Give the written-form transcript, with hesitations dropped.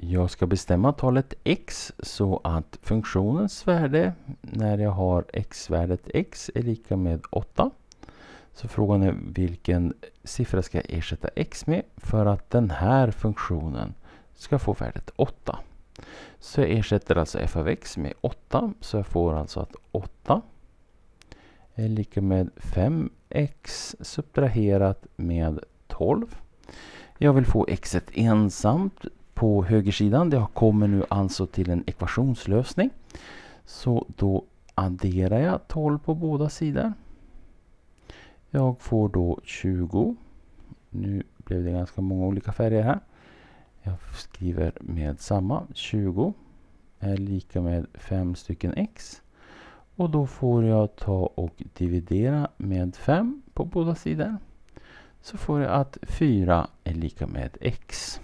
Jag ska bestämma talet x så att funktionens värde när jag har x-värdet x är lika med 8. Så frågan är vilken siffra ska jag ersätta x med för att den här funktionen ska få värdet 8. Så jag ersätter alltså f av x med 8. Så jag får alltså att 8 är lika med 5x subtraherat med 12. Jag vill få x ensamt på högersidan. Det kommer nu alltså till en ekvationslösning. Så då adderar jag 12 på båda sidor. Jag får då 20. Nu blev det ganska många olika färger här. Jag skriver med samma. 20 är lika med 5 stycken x. Och då får jag ta och dividera med 5 på båda sidor. Så får jag att 4 är lika med x.